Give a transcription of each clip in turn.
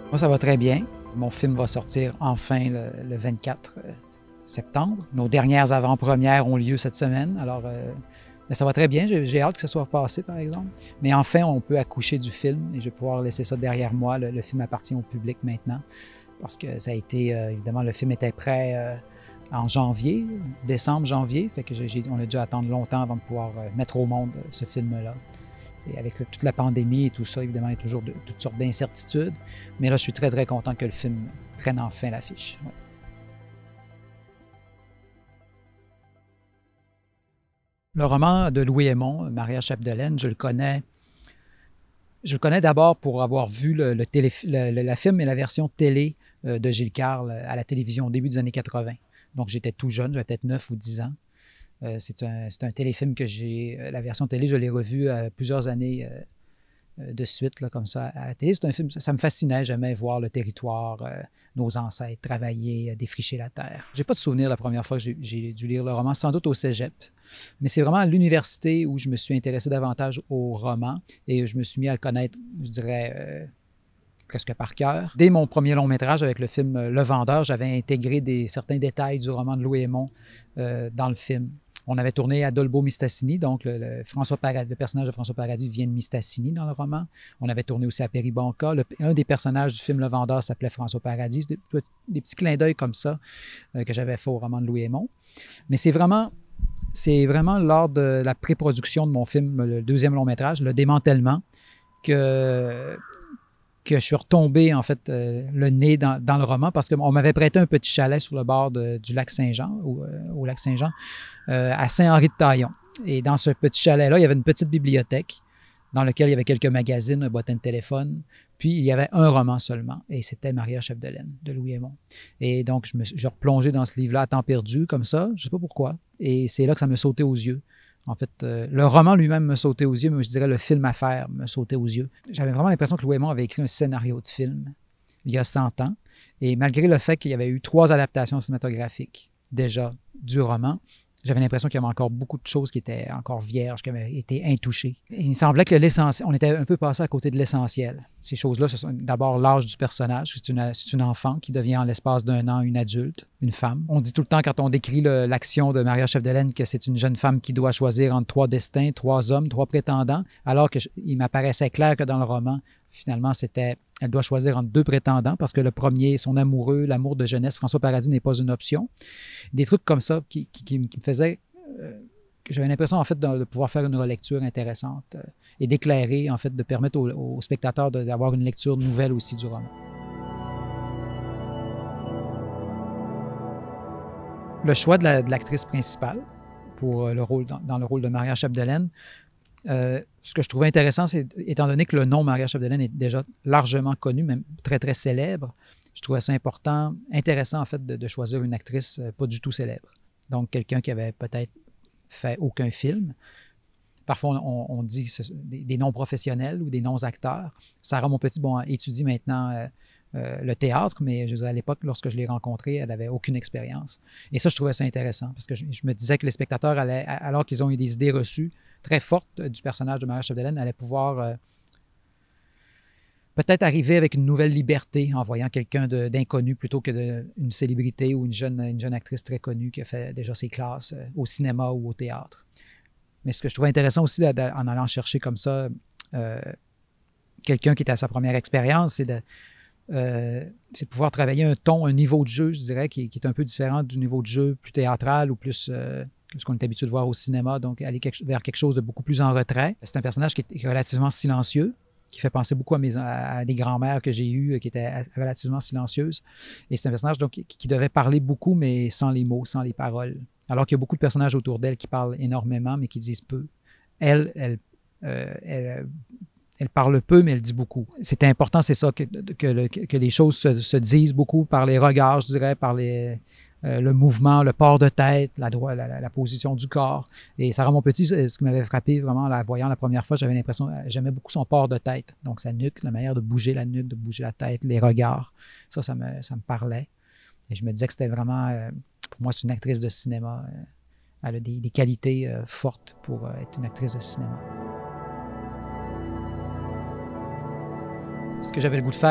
Moi, ça va très bien. Mon film va sortir enfin le 24 septembre. Nos dernières avant-premières ont lieu cette semaine. Alors, mais ça va très bien. J'ai hâte que ça soit passé, par exemple. Mais enfin, on peut accoucher du film et je vais pouvoir laisser ça derrière moi. Le film appartient au public maintenant parce que ça a été, évidemment, le film était prêt en janvier, décembre, janvier. Fait que on a dû attendre longtemps avant de pouvoir mettre au monde ce film-là. Et avec toute la pandémie et tout ça, évidemment, il y a toujours toutes sortes d'incertitudes. Mais là, je suis très, très content que le film prenne enfin l'affiche. Ouais. Le roman de Louis Hémon, Maria Chapdelaine, je le connais. Je le connais d'abord pour avoir vu la film et la version télé de Gilles Carle à la télévision au début des années 80. Donc, j'étais tout jeune, j'avais peut-être 9 ou 10 ans. C'est un téléfilm que la version télé, je l'ai revu plusieurs années de suite, là, comme ça, à la télé. C'est un film, ça me fascinait, j'aimais voir le territoire, nos ancêtres travailler, défricher la terre. J'ai pas de souvenir la première fois que j'ai dû lire le roman, sans doute au cégep. Mais c'est vraiment à l'université où je me suis intéressé davantage au roman et je me suis mis à le connaître, je dirais, presque par cœur. Dès mon premier long métrage avec le film Le Vendeur, j'avais intégré certains détails du roman de Louis Hémon dans le film. On avait tourné à Dolbeau-Mistassini, donc le personnage de François Paradis vient de Mistassini dans le roman. On avait tourné aussi à Péribonka. Un des personnages du film Le Vendeur s'appelait François Paradis. Des petits clins d'œil comme ça que j'avais fait au roman de Louis Hémon. Mais c'est vraiment lors de la pré-production de mon film, le deuxième long métrage, Le Démantèlement, que je suis retombé, en fait, le nez dans le roman parce qu'on m'avait prêté un petit chalet sur le bord du lac Saint-Jean, au lac Saint-Jean, à Saint-Henri-de-Taillon. Et dans ce petit chalet-là, il y avait une petite bibliothèque dans laquelle il y avait quelques magazines, un bottin de téléphone, puis il y avait un roman seulement, et c'était Maria Chapdelaine, de Louis Hémon. Et donc, je replongeais dans ce livre-là à temps perdu, comme ça, je ne sais pas pourquoi, et c'est là que ça me sautait aux yeux. En fait, le roman lui-même me sautait aux yeux, mais je dirais le film à faire me sautait aux yeux. J'avais vraiment l'impression que Louis Hémon avait écrit un scénario de film il y a 100 ans. Et malgré le fait qu'il y avait eu 3 adaptations cinématographiques déjà du roman, j'avais l'impression qu'il y avait encore beaucoup de choses qui étaient encore vierges, qui avaient été intouchées. Et il me semblait que on était un peu passé à côté de l'essentiel. Ces choses-là, ce sont d'abord l'âge du personnage. C'est une enfant qui devient en l'espace d'1 an une adulte, une femme. On dit tout le temps quand on décrit l'action de Maria Chapdelaine que c'est une jeune femme qui doit choisir entre 3 destins, 3 hommes, 3 prétendants, alors qu'il m'apparaissait clair que dans le roman, finalement, elle doit choisir entre 2 prétendants parce que le premier, son amoureux, l'amour de jeunesse, François Paradis, n'est pas une option. Des trucs comme ça qui me faisaient que j'avais l'impression, en fait, de pouvoir faire une relecture intéressante et d'éclairer, en fait, de permettre aux spectateurs d'avoir une lecture nouvelle aussi du roman. Le choix de l'actrice principale pour dans le rôle de Maria Chapdelaine, ce que je trouvais intéressant, c'est, étant donné que le nom Maria Chapdelaine est déjà largement connu, même très, très célèbre, je trouvais ça intéressant en fait, de choisir une actrice pas du tout célèbre. Donc, quelqu'un qui avait peut-être fait aucun film. Parfois, on dit des noms professionnels ou des noms acteurs. Sarah Monpetit, étudie maintenant le théâtre, mais je veux dire, à l'époque, lorsque je l'ai rencontrée, elle n'avait aucune expérience. Et ça, je trouvais ça intéressant parce que je me disais que les spectateurs, alors qu'ils ont eu des idées reçues très fortes du personnage de Maria Chapdelaine, allaient pouvoir peut-être arriver avec une nouvelle liberté en voyant quelqu'un d'inconnu plutôt que une célébrité ou une jeune actrice très connue qui a fait déjà ses classes au cinéma ou au théâtre. Mais ce que je trouvais intéressant aussi en allant chercher comme ça quelqu'un qui était à sa première expérience, c'est de pouvoir travailler un niveau de jeu, je dirais, qui est un peu différent du niveau de jeu plus théâtral ou plus que ce qu'on est habitué de voir au cinéma, donc aller vers quelque chose de beaucoup plus en retrait. C'est un personnage qui est relativement silencieux, qui fait penser beaucoup à des grands-mères que j'ai eues qui étaient relativement silencieuses. Et c'est un personnage donc, qui devait parler beaucoup, mais sans les mots, sans les paroles. Alors qu'il y a beaucoup de personnages autour d'elle qui parlent énormément, mais qui disent peu. Elle parle peu, mais elle dit beaucoup. C'est important, c'est ça, que les choses se disent beaucoup par les regards, je dirais, par le mouvement, le port de tête, la position du corps. Et Sarah Monpetit, ce qui m'avait frappé vraiment en la voyant la première fois, j'avais l'impression, j'aimais beaucoup son port de tête. Donc sa nuque, la manière de bouger la nuque, de bouger la tête, les regards. Ça me parlait. Et je me disais que c'était vraiment, pour moi, c'est une actrice de cinéma. Elle a des qualités fortes pour être une actrice de cinéma. Ce que j'avais le goût de faire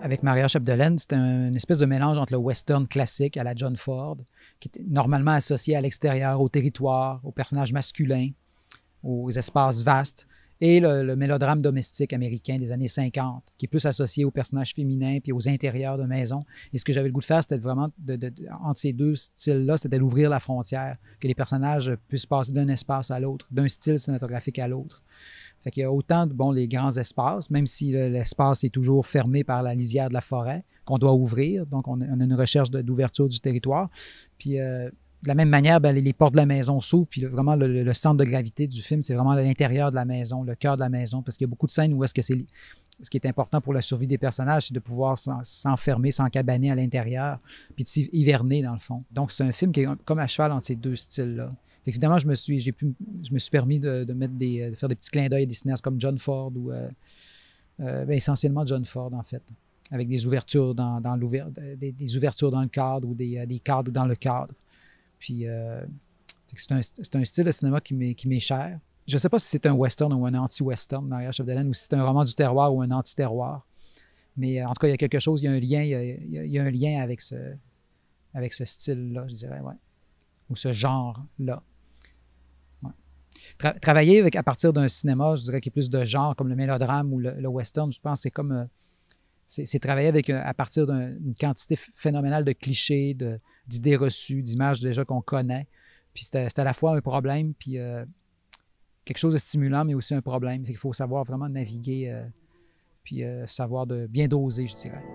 avec Maria Chapdelaine, c'était une espèce de mélange entre le western classique à la John Ford, qui était normalement associé à l'extérieur, au territoire, aux personnages masculins, aux espaces vastes, et le mélodrame domestique américain des années 50, qui est plus associé aux personnages féminins puis aux intérieurs de maison. Et ce que j'avais le goût de faire, c'était vraiment, entre ces deux styles-là, c'était d'ouvrir la frontière, que les personnages puissent passer d'un espace à l'autre, d'un style cinématographique à l'autre. Fait qu'il y a autant de les grands espaces, même si l'espace est toujours fermé par la lisière de la forêt, qu'on doit ouvrir. Donc, on a une recherche d'ouverture du territoire. Puis, de la même manière, les portes de la maison s'ouvrent, puis vraiment le centre de gravité du film, c'est vraiment l'intérieur de la maison, le cœur de la maison, parce qu'il y a beaucoup de scènes où est-ce que ce qui est important pour la survie des personnages, c'est de pouvoir s'enfermer, s'encabaner à l'intérieur, puis de s'hiverner dans le fond. Donc, c'est un film qui est comme à cheval entre ces deux styles-là. Évidemment, je me suis permis de faire des petits clins d'œil à des cinéastes comme John Ford ou essentiellement John Ford, en fait, avec des ouvertures des ouvertures dans le cadre ou des cadres dans le cadre. Puis, c'est un style de cinéma qui m'est cher. Je ne sais pas si c'est un western ou un anti-western, Maria Chapdelaine, ou si c'est un roman du terroir ou un anti-terroir. Mais en tout cas, il y a quelque chose, il y a un lien, il y a un lien avec ce style-là, je dirais, ouais. Ou ce genre-là. Ouais. Travailler à partir d'un cinéma, je dirais, qui est plus de genre, comme le mélodrame ou le western, je pense que c'est comme... c'est travailler à partir d'une quantité phénoménale de clichés, d'idées reçues, d'images déjà qu'on connaît. Puis c'est à la fois un problème, puis quelque chose de stimulant, mais aussi un problème. Il faut savoir vraiment naviguer, puis savoir bien doser, je dirais.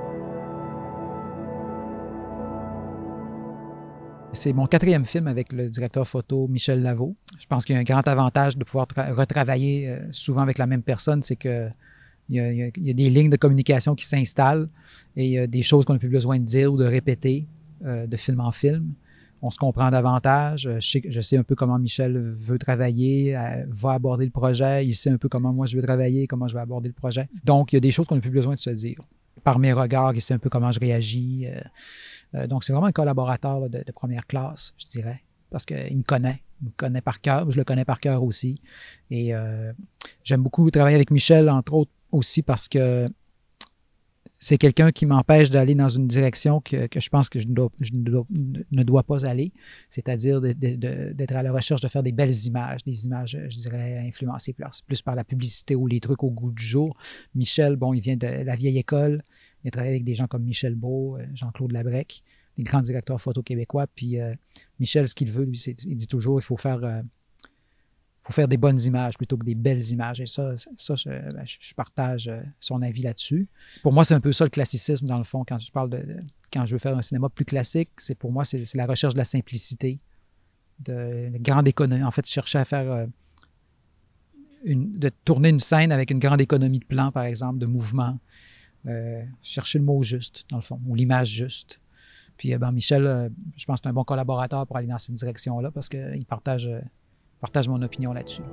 C'est mon 4e film avec le directeur photo Michel Lavaud. Je pense qu'il y a un grand avantage de pouvoir retravailler souvent avec la même personne, c'est que il y a des lignes de communication qui s'installent et il y a des choses qu'on n'a plus besoin de dire ou de répéter de film en film. On se comprend davantage. Je sais un peu comment Michel veut travailler, va aborder le projet. Il sait un peu comment moi je veux travailler, comment je vais aborder le projet. Donc, il y a des choses qu'on n'a plus besoin de se dire. Par mes regards, il sait un peu comment je réagis. Donc, c'est vraiment un collaborateur de première classe, je dirais, parce qu'il me connaît. Il me connaît par cœur. Je le connais par cœur aussi. Et j'aime beaucoup travailler avec Michel, entre autres, aussi parce que c'est quelqu'un qui m'empêche d'aller dans une direction que je pense que je ne dois pas aller, c'est-à-dire d'être à la recherche de faire des belles images, des images, je dirais, influencées plus par la publicité ou les trucs au goût du jour. Michel, il vient de la vieille école, il a travaillé avec des gens comme Michel Beau, Jean-Claude Labrec, des grands directeurs photo québécois, puis Michel, ce qu'il veut, lui, il dit toujours, il faut faire des bonnes images plutôt que des belles images. Et ça je partage son avis là-dessus. Pour moi, c'est un peu ça le classicisme, dans le fond, quand je parle quand je veux faire un cinéma plus classique, pour moi, c'est la recherche de la simplicité, de grande économie. En fait, chercher à faire de tourner une scène avec une grande économie de plan, par exemple, de mouvement. Chercher le mot juste, dans le fond, ou l'image juste. Puis, Michel, je pense que c'est un bon collaborateur pour aller dans cette direction-là parce qu'il partage mon opinion là-dessus.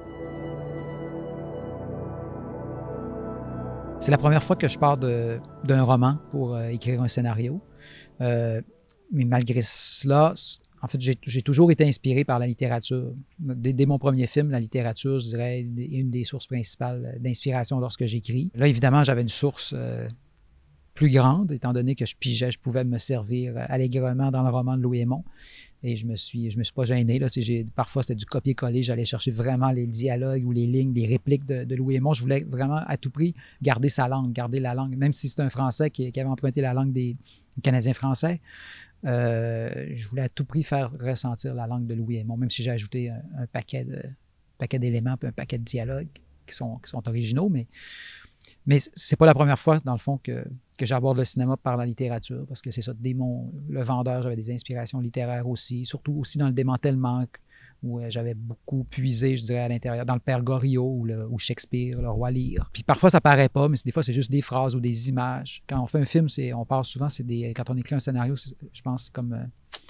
C'est la première fois que je pars d'un roman pour écrire un scénario. Mais malgré cela, en fait, j'ai toujours été inspiré par la littérature. Dès mon premier film, la littérature, je dirais, est une des sources principales d'inspiration lorsque j'écris. Là, évidemment, j'avais une source plus grande, étant donné que je pouvais me servir allègrement dans le roman de Louis Hémon. Et je me suis pas gêné. Là. Parfois, c'était du copier-coller. J'allais chercher vraiment les dialogues ou les lignes, les répliques de Louis Hémon. Je voulais vraiment, à tout prix, garder la langue. Même si c'est un Français qui avait emprunté la langue des Canadiens français, je voulais à tout prix faire ressentir la langue de Louis Hémon, même si j'ai ajouté un paquet d'éléments et un paquet de dialogues qui sont originaux. Mais c'est pas la première fois, dans le fond, que j'aborde le cinéma par la littérature, parce que c'est ça, dès le vendeur, j'avais des inspirations littéraires aussi, surtout aussi dans le démantèlement, où j'avais beaucoup puisé, je dirais, à l'intérieur, dans le Père Goriot ou Shakespeare, le Roi Lear. Puis parfois, ça paraît pas, mais des fois, c'est juste des phrases ou des images. Quand on fait un film, on part souvent, quand on écrit un scénario, je pense c'est comme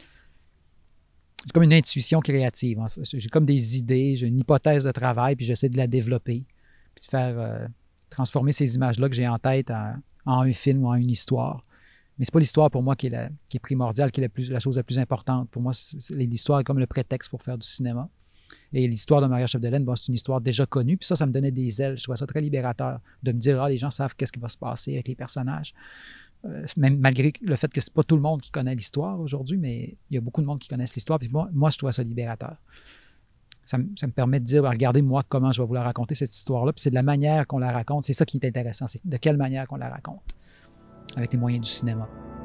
une intuition créative. J'ai comme des idées, j'ai une hypothèse de travail, puis j'essaie de la développer, puis de faire transformer ces images-là que j'ai en tête en un film ou en une histoire. Mais c'est pas l'histoire pour moi qui est primordiale, qui est la chose la plus importante. Pour moi, l'histoire est comme le prétexte pour faire du cinéma. Et l'histoire de Maria Chapdelaine, bon, c'est une histoire déjà connue. Puis ça me donnait des ailes. Je trouvais ça très libérateur de me dire, les gens savent qu'est-ce qui va se passer avec les personnages. Même malgré le fait que c'est pas tout le monde qui connaît l'histoire aujourd'hui, mais il y a beaucoup de monde qui connaissent l'histoire. Puis moi, je trouvais ça libérateur. Ça me permet de dire, regardez moi comment je vais vous la raconter, cette histoire-là. Puis c'est de la manière qu'on la raconte. C'est ça qui est intéressant. C'est de quelle manière qu'on la raconte avec les moyens du cinéma.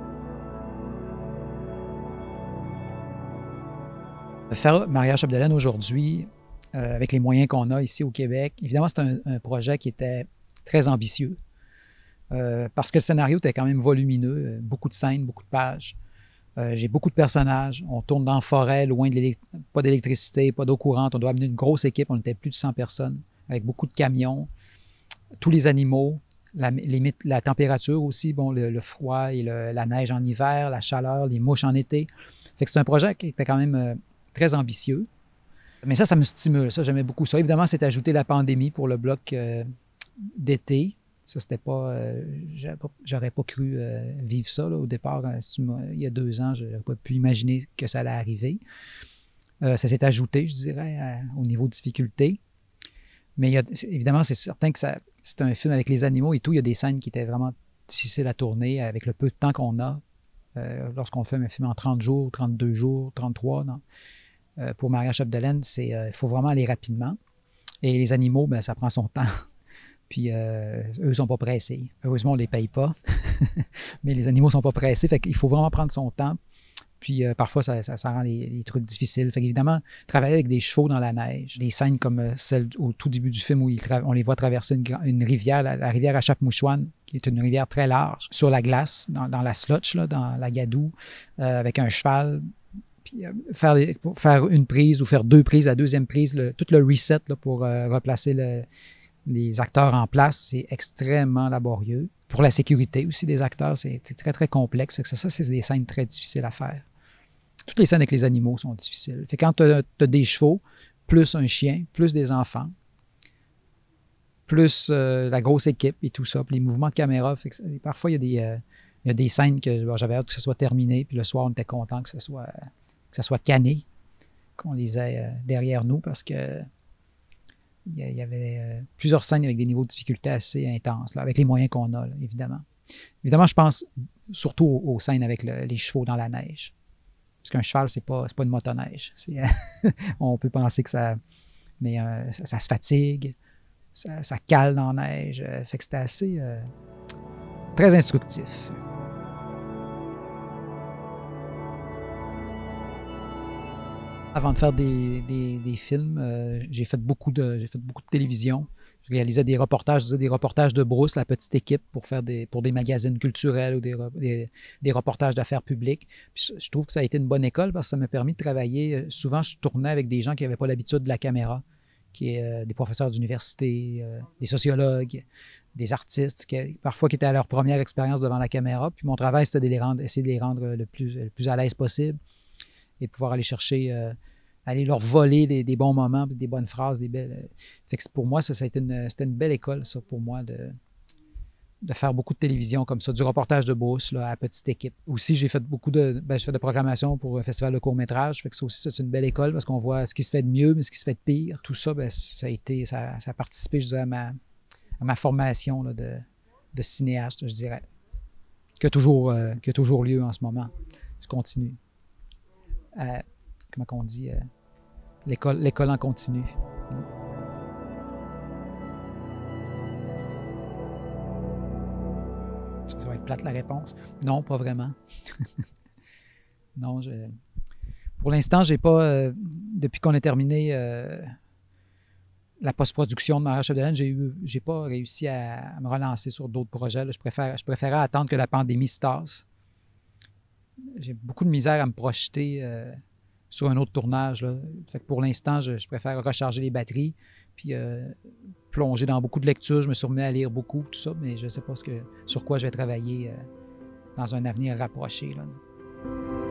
Faire Maria Chapdelaine aujourd'hui, avec les moyens qu'on a ici au Québec, évidemment, c'est un projet qui était très ambitieux. Parce que le scénario était quand même volumineux, beaucoup de scènes, beaucoup de pages. J'ai beaucoup de personnages. On tourne dans la forêt, loin de pas d'électricité, pas d'eau courante. On doit amener une grosse équipe. On était plus de 100 personnes, avec beaucoup de camions, tous les animaux, la température aussi, bon, le froid et la neige en hiver, la chaleur, les mouches en été. Fait que c'est un projet qui était quand même très ambitieux. Mais ça me stimule. Ça, j'aimais beaucoup ça. Évidemment, c'est ajouté la pandémie pour le bloc d'été. Ça, c'était pas. J'aurais pas cru vivre ça là, au départ. Il y a 2 ans, je n'aurais pas pu imaginer que ça allait arriver. Ça s'est ajouté, je dirais, au niveau de difficulté. Mais évidemment, c'est certain que c'est un film avec les animaux et tout. Il y a des scènes qui étaient vraiment difficiles à tourner avec le peu de temps qu'on a. Lorsqu'on fait un film en 30 jours, 32 jours, 33, non. Pour Maria Chapdelaine, il faut vraiment aller rapidement. Et les animaux, ben, ça prend son temps. Puis eux ne sont pas pressés. Heureusement, on ne les paye pas. Mais les animaux ne sont pas pressés. Fait qu'il faut vraiment prendre son temps. Puis parfois, ça rend les trucs difficiles. Fait qu'évidemment, travailler avec des chevaux dans la neige, des scènes comme celle au tout début du film où on les voit traverser une rivière, la rivière Achapmouchouane, qui est une rivière très large, sur la glace, dans la slotch, là, dans la gadoue, avec un cheval. Puis faire une prise ou faire 2 prises, la deuxième prise, tout le reset là, pour replacer les acteurs en place, c'est extrêmement laborieux. Pour la sécurité aussi des acteurs, c'est très, très complexe. Fait que ça, c'est des scènes très difficiles à faire. Toutes les scènes avec les animaux sont difficiles. Fait que quand tu as des chevaux, plus un chien, plus des enfants, plus la grosse équipe et tout ça, puis les mouvements de caméra, fait que parfois, il y a des scènes que j'avais hâte que ce soit terminé, puis le soir, on était content que ce soit canné, qu'on les ait derrière nous, parce que il y avait plusieurs scènes avec des niveaux de difficulté assez intenses, là, avec les moyens qu'on a, là, évidemment. Évidemment, je pense surtout aux scènes avec les chevaux dans la neige. Parce qu'un cheval, c'est pas une motoneige. On peut penser que ça... Mais ça se fatigue, ça cale dans la neige. Fait que c'était assez... très instructif. Avant de faire des films, j'ai fait beaucoup de télévision. Je réalisais des reportages, de brousse, la petite équipe, pour des magazines culturels ou des reportages d'affaires publiques. Puis je trouve que ça a été une bonne école parce que ça m'a permis de travailler. Souvent, je tournais avec des gens qui n'avaient pas l'habitude de la caméra, des professeurs d'université, des sociologues, des artistes, parfois qui étaient à leur première expérience devant la caméra. Puis mon travail, c'était essayer de les rendre le plus à l'aise possible et de pouvoir aller chercher... aller leur voler des bons moments, des bonnes phrases, des belles... Fait que pour moi, c'était une belle école, ça, pour moi, de faire beaucoup de télévision comme ça, du reportage de bourse là, à petite équipe. Aussi, j'ai fait je fais de programmation pour un festival de court-métrage, fait que ça aussi, c'est une belle école parce qu'on voit ce qui se fait de mieux, mais ce qui se fait de pire. Tout ça, ça a participé, je dirais, à ma formation là, de cinéaste, je dirais, qui a toujours lieu en ce moment. Je continue. Comment on dit, l'école en continu. Ça va être plate la réponse. Non, pas vraiment. Non, pour l'instant, j'ai pas, depuis qu'on a terminé la post-production de Maria Chapdelaine, j'ai pas réussi à me relancer sur d'autres projets. Là. Je préférais attendre que la pandémie se tasse. J'ai beaucoup de misère à me projeter sur un autre tournage. Là. Fait que pour l'instant, je préfère recharger les batteries puis plonger dans beaucoup de lectures. Je me suis remis à lire beaucoup, tout ça, mais je ne sais pas sur quoi je vais travailler dans un avenir rapproché. Là.